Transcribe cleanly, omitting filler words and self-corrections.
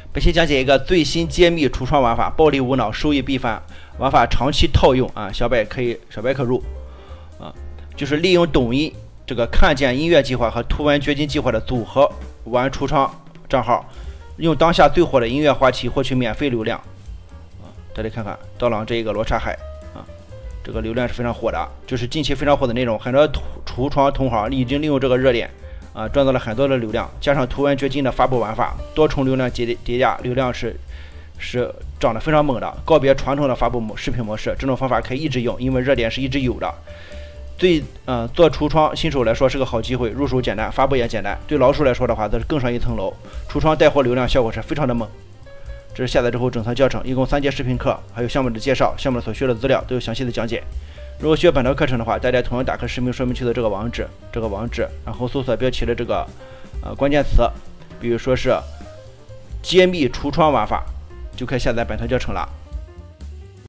本期讲解一个最新揭秘橱窗玩法，暴力无脑，收益必翻。玩法长期套用啊，小白可入啊，就是利用抖音这个看见音乐计划和图文掘金计划的组合玩橱窗账号，用当下最火的音乐话题获取免费流量啊。大家看看刀郎这一个罗刹海啊，这个流量是非常火的，就是近期非常火的内容，很多橱窗同行已经利用这个热点啊，赚到了很多的流量，加上图文掘金的发布玩法，多重流量叠加，流量是涨得非常猛的。告别传统的发布视频模式，这种方法可以一直用，因为热点是一直有的。做橱窗新手来说是个好机会，入手简单，发布也简单。对老手来说的话，则是更上一层楼。橱窗带货流量效果是非常的猛。这是下载之后整套教程，一共3节视频课，还有项目的介绍，项目所需的资料都有详细的讲解。如果需要本套课程的话，大家同样打开视频说明区的这个网址，然后搜索标题的这个关键词，比如说是揭秘橱窗玩法，就可以下载本套教程了。